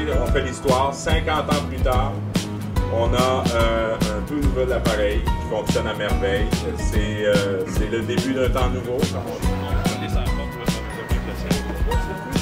on fait l'histoire. 50 ans plus tard, on a un tout nouvel appareil qui fonctionne à merveille. C'est le début d'un temps nouveau, comme on dit.